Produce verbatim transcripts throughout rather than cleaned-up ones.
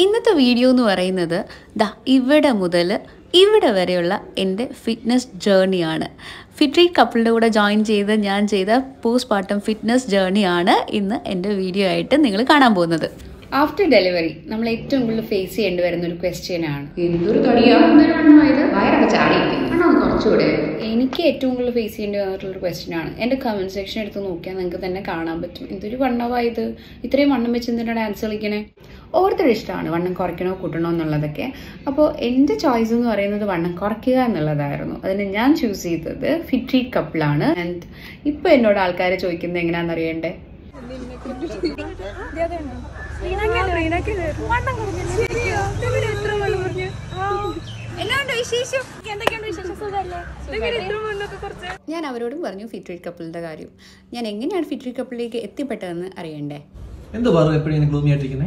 ഇന്നത്തെ വീഡിയോ എന്ന് പറയുന്നത് ദാ ഇവിടെ മുതൽ ഇവിടെ വരെയുള്ള എൻ്റെ ഫിറ്റ്നസ് ജേർണിയാണ്. ഫിട്രീറ്റ് കപ്പിളിൻ്റെ കൂടെ ജോയിൻ ചെയ്ത് ഞാൻ ചെയ്ത പോസ്റ്റ്പാർട്ടം ഫിറ്റ്നസ് ജേർണിയാണ് ഇന്ന് എൻ്റെ വീഡിയോ ആയിട്ട് നിങ്ങൾ കാണാൻ പോകുന്നത്. ആഫ്റ്റർ ഡെലിവറി നമ്മൾ ഏറ്റവും കൂടുതൽ ഫേസ് ചെയ്യേണ്ടി വരുന്ന ഒരു ക്വസ്റ്റ്യൻ ആണ്, എന്തൊരു തടിയായത് വയറൊക്കെ ചാടിയില്ലേ, കുറച്ചുകൂടെ. എനിക്ക് ഏറ്റവും കൂടുതൽ ഫേസ് ചെയ്യേണ്ടി വന്നിട്ടുള്ളൊരു ക്വസ്റ്റ്യൻ ആണ്. എൻ്റെ കമൻറ്റ് സെക്ഷൻ എടുത്ത് നോക്കിയാൽ നിങ്ങൾക്ക് തന്നെ കാണാൻ പറ്റും, എന്തൊരു വണ്ണമായത്, ഇത്രയും വണ്ണം വെച്ച് എന്തിനാണ് ഡാൻസ് കളിക്കണേ. ഓരോരുത്തരുടെ ഇഷ്ടമാണ് വണ്ണം കുറയ്ക്കണോ കൂട്ടണോ എന്നുള്ളതൊക്കെ. അപ്പോൾ എൻ്റെ ചോയ്സ് എന്ന് പറയുന്നത് വണ്ണം കുറയ്ക്കുക എന്നുള്ളതായിരുന്നു. അതിന് ഞാൻ ചൂസ് ചെയ്തത് ഫിട്രീറ്റ് കപ്പിളാണ്. ആൻഡ് ഇപ്പോൾ എന്നോട് ആൾക്കാർ ചോദിക്കുന്നത് എങ്ങനെയാണെന്ന് അറിയണ്ടേ? ഞാൻ അവരോടും പറഞ്ഞു ഫിട്രീറ്റ് കപ്പിളിന്റെ കാര്യം. ഞാൻ എങ്ങനെയാണ് ഫിട്രീറ്റ് കപ്പിളിലേക്ക് എത്തിപ്പെട്ടതെന്ന് അറിയണ്ടേ? എന്തോ പറഞ്ഞു എപ്പോഴും ഇങ്ങനെ ഗ്ലൂമി ആയിട്ടിരിക്കുന്നേ,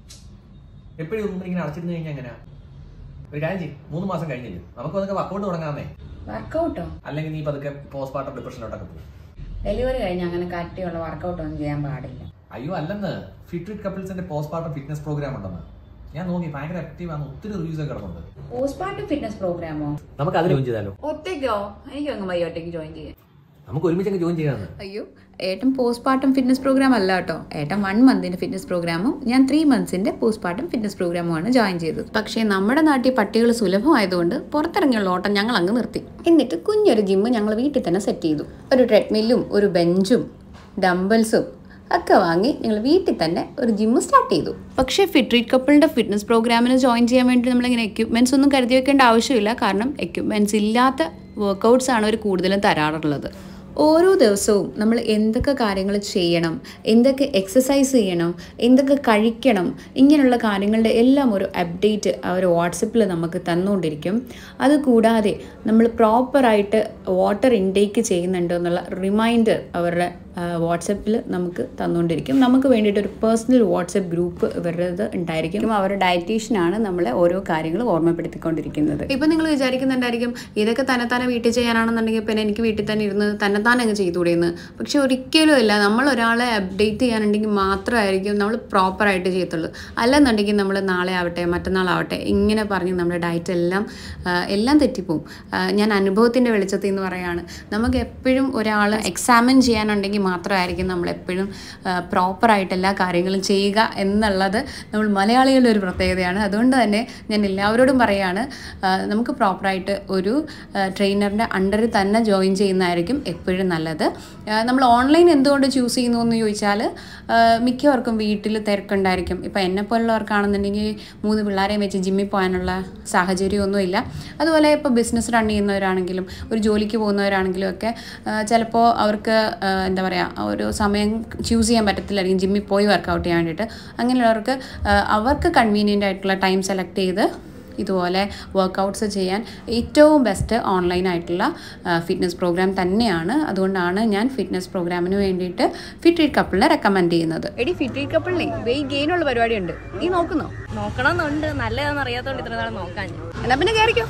എപ്പോഴും ഒന്നും ഇങ്ങനെ അടച്ചിരുന്ന് കഴിഞ്ഞാൽ എങ്ങനെയാ? ഒരു കാര്യം ചെയ്യും, മൂന്ന് മാസം കഴിഞ്ഞില്ലേ നമുക്ക് അതൊക്കെ വർക്കൗട്ട് തുടങ്ങാമേ. വർക്കൗട്ടോ? അല്ലെങ്കിൽ നീ പതുക്കെ പോസ്റ്റ്പാർട്ടം ഡിപ്രഷനിലോട്ടൊക്കെ പോകും. ഡെലിവറി കഴിഞ്ഞ് അങ്ങനെ കട്ടിയുള്ള വർക്കൗട്ട് ഒന്നും ചെയ്യാൻ പാടില്ല. അയ്യോ അല്ലെന്ന്, ഫിട്രീറ്റ് കപ്പിൾസിന്റെ പോസ്റ്റ്പാർട്ടം ഫിറ്റ്നസ് പ്രോഗ്രാം ഉണ്ടെന്ന് ഞാൻ നോക്കി. ഭയങ്കര ആക്റ്റീവ് ആണ്, ഒത്തിരി റിവ്യൂസ് ഒക്കെ കിടക്കുന്നുണ്ട്. പോസ്റ്റ്പാർട്ടം ഫിറ്റ്നസ് പ്രോഗ്രാമോ? നമുക്ക് അതിൽ ജോയിൻ ചെയ്താലോ? ഒറ്റയ്ക്കോ? എനിക്ക് അങ്ങ് വയ്യ ഒറ്റയ്ക്ക് ജോയിൻ ചെയ്യാൻ. നമുക്ക് ഒരുമിച്ച് ജോയിൻ ചെയ്യാന്ന്. അയ്യോ, ഏട്ടൻ പോസ്റ്റ്പാർട്ടം ഫിറ്റ്നസ് പ്രോഗ്രാം അല്ല കേട്ടോ. ഏട്ടൻ വൺ മന്തിന്റെ ഫിറ്റ്നസ് പ്രോഗ്രാമും ഞാൻ ത്രീ മന്ത്സിന്റെ പോസ്റ്റ്പാർട്ടം ഫിറ്റ്നസ് പ്രോഗ്രാമുമാണ് ജോയിൻ ചെയ്തത്. പക്ഷേ നമ്മുടെ നാട്ടിൽ പട്ടികൾ സുലഭമായതുകൊണ്ട് പുറത്തിറങ്ങിയുള്ള ഓട്ടം ഞങ്ങൾ അങ്ങ് നിർത്തി. എന്നിട്ട് കുഞ്ഞൊരു ജിമ്മ് ഞങ്ങൾ വീട്ടിൽ തന്നെ സെറ്റ് ചെയ്തു. ഒരു ട്രെഡ്മില്ലും ഒരു ബെഞ്ചും ഡംബൽസും ഒക്കെ വാങ്ങി ഞങ്ങൾ വീട്ടിൽ തന്നെ ഒരു ജിമ്മ് സ്റ്റാർട്ട് ചെയ്തു. പക്ഷേ ഫിട്രീറ്റ് കപ്പിളിൻ്റെ ഫിറ്റ്നസ് പ്രോഗ്രാമിന് ജോയിൻ ചെയ്യാൻ വേണ്ടി നമ്മളിങ്ങനെ എക്യുപ്മെൻറ്റ്സ് ഒന്നും കരുതി വെക്കേണ്ട ആവശ്യമില്ല. കാരണം എക്യുപ്മെൻറ്റ്സ് ഇല്ലാത്ത വർക്കൗട്ട്സ് ആണ് അവർ കൂടുതലും തരാറുള്ളത്. ഓരോ ദിവസവും നമ്മൾ എന്തൊക്കെ കാര്യങ്ങൾ ചെയ്യണം, എന്തൊക്കെ എക്സസൈസ് ചെയ്യണം, എന്തൊക്കെ കഴിക്കണം, ഇങ്ങനെയുള്ള കാര്യങ്ങളുടെ എല്ലാം ഒരു അപ്ഡേറ്റ് അവർ വാട്സപ്പിൽ നമുക്ക് തന്നുകൊണ്ടിരിക്കും. അതുകൂടാതെ നമ്മൾ പ്രോപ്പറായിട്ട് വാട്ടർ ഇൻടേക്ക് ചെയ്യുന്നുണ്ടോ എന്നുള്ള റിമൈൻഡർ അവരുടെ വാട്സപ്പിൽ നമുക്ക് തന്നുകൊണ്ടിരിക്കും. നമുക്ക് വേണ്ടിയിട്ട് ഒരു പേഴ്സണൽ വാട്സപ്പ് ഗ്രൂപ്പ് ഇവരുടേത് ഉണ്ടായിരിക്കും. അവരുടെ ഡയറ്റീഷ്യനാണ് നമ്മളെ ഓരോ കാര്യങ്ങൾ ഓർമ്മപ്പെടുത്തിക്കൊണ്ടിരിക്കുന്നത്. ഇപ്പം നിങ്ങൾ വിചാരിക്കുന്നുണ്ടായിരിക്കും ഇതൊക്കെ തന്നെത്താനെ വീട്ടിൽ ചെയ്യാനാണെന്നുണ്ടെങ്കിൽ പിന്നെ എനിക്ക് വീട്ടിൽ തന്നെ ഇരുന്ന് തന്നെത്താനെ അങ്ങ് ചെയ്തുകൂടെയെന്ന്. പക്ഷെ ഒരിക്കലും ഇല്ല. നമ്മൾ ഒരാളെ അപ്ഡേറ്റ് ചെയ്യാനുണ്ടെങ്കിൽ മാത്രമായിരിക്കും നമ്മൾ പ്രോപ്പറായിട്ട് ചെയ്യത്തുള്ളൂ. അല്ലെന്നുണ്ടെങ്കിൽ നമ്മൾ നാളെ ആവട്ടെ മറ്റന്നാളാവട്ടെ ഇങ്ങനെ പറഞ്ഞ് നമ്മുടെ ഡയറ്റ് എല്ലാം എല്ലാം തെറ്റിപ്പോവും. ഞാൻ അനുഭവത്തിൻ്റെ വെളിച്ചത്തിൽ എന്ന് പറയുകയാണ്. നമുക്ക് എപ്പോഴും ഒരാൾ എക്സാമിൻ ചെയ്യാനുണ്ടെങ്കിൽ മാത്രമായിരിക്കും നമ്മളെപ്പോഴും പ്രോപ്പറായിട്ട് എല്ലാ കാര്യങ്ങളും ചെയ്യുക എന്നുള്ളത് നമ്മൾ മലയാളികളുടെ ഒരു പ്രത്യേകതയാണ്. അതുകൊണ്ട് തന്നെ ഞാൻ എല്ലാവരോടും പറയുകയാണ്, നമുക്ക് പ്രോപ്പറായിട്ട് ഒരു ട്രെയിനറിൻ്റെ അണ്ടറിൽ തന്നെ ജോയിൻ ചെയ്യുന്നതായിരിക്കും എപ്പോഴും നല്ലത്. നമ്മൾ ഓൺലൈൻ എന്തുകൊണ്ട് ചൂസ് ചെയ്യുന്നു എന്ന് ചോദിച്ചാൽ മിക്കവർക്കും വീട്ടിൽ തിരക്കുണ്ടായിരിക്കും. ഇപ്പോൾ എന്നെപ്പോലുള്ളവർക്കാണെന്നുണ്ടെങ്കിൽ മൂന്ന് പിള്ളേരെയും വെച്ച് ജിമ്മിൽ പോകാനുള്ള സാഹചര്യമൊന്നുമില്ല. അതുപോലെ ഇപ്പോൾ ബിസിനസ് റൺ ചെയ്യുന്നവരാണെങ്കിലും ഒരു ജോലിക്ക് പോകുന്നവരാണെങ്കിലും ഒക്കെ ചിലപ്പോൾ അവർക്ക് എന്താ പറയുക ഒരു സമയം ചൂസ് ചെയ്യാൻ പറ്റത്തില്ലായിരിക്കും ജിമ്മിൽ പോയി വർക്കൗട്ട് ചെയ്യാൻ വേണ്ടിയിട്ട്. അങ്ങനെയുള്ളവർക്ക് അവർക്ക് കൺവീനിയൻ്റ് ആയിട്ടുള്ള ടൈം സെലക്ട് ചെയ്ത് ഇതുപോലെ വർക്കൗട്ട്സ് ചെയ്യാൻ ഏറ്റവും ബെസ്റ്റ് ഓൺലൈനായിട്ടുള്ള ഫിറ്റ്നസ് പ്രോഗ്രാം തന്നെയാണ്. അതുകൊണ്ടാണ് ഞാൻ ഫിറ്റ്നസ് പ്രോഗ്രാമിന് വേണ്ടിയിട്ട് ഫിട്രീറ്റ് കപ്പിളിനെ റെക്കമെൻഡ് ചെയ്യുന്നത്. എടി ഫിട്രീറ്റ് കപ്പിളിനെ വെയിറ്റ് ഗെയിനുള്ള പരിപാടിയുണ്ട്, നീ നോക്കുന്നോ? നോക്കണമെന്നുണ്ട്, നല്ലതാണെന്ന് അറിയാത്തതുകൊണ്ട് ഇത്ര നാളെ നോക്കാൻ. എന്നാ പിന്നെ കയറിക്കോ.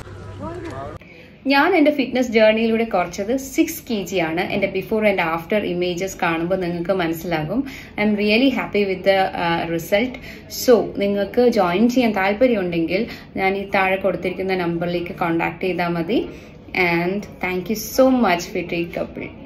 ഞാൻ എൻ്റെ ഫിറ്റ്നസ് ജേർണിയിലൂടെ കുറച്ചത് സിക്സ് കെ ജി ആണ്. എൻ്റെ ബിഫോർ ആൻഡ് ആഫ്റ്റർ ഇമേജസ് കാണുമ്പോൾ നിങ്ങൾക്ക് മനസ്സിലാകും. I'm really happy with the result. So നിങ്ങൾക്ക് ജോയിൻ ചെയ്യാൻ താല്പര്യമുണ്ടെങ്കിൽ ഞാൻ ഈ താഴെ കൊടുത്തിരിക്കുന്ന നമ്പറിലേക്ക് കോൺടാക്ട് ചെയ്താൽ മതി. And thank you so much Fitreat couple.